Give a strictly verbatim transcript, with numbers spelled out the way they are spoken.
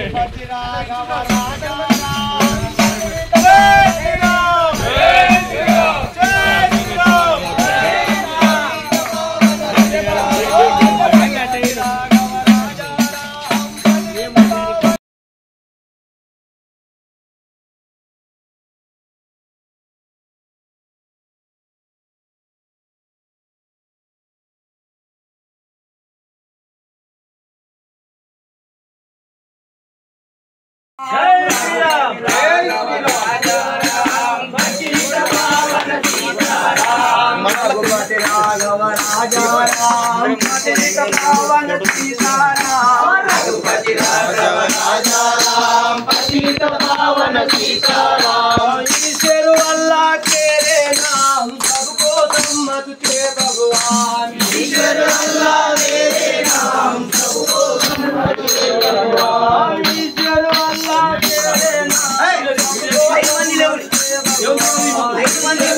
जय श्री राम जय राजा राम पतित पावन सीताराम रघुपति राघव राजा राम पतित पावन सीताराम रघुपति राघव राजा राम पतित पावन सीताराम ईश्वर अल्लाह तेरे नाम सबको सम्मत के भगवान ईश्वर अल्लाह तेरे नाम सबको सम्मत के भगवान ईश्वर अल्लाह तेरे नाम सबको सम्मत के भगवान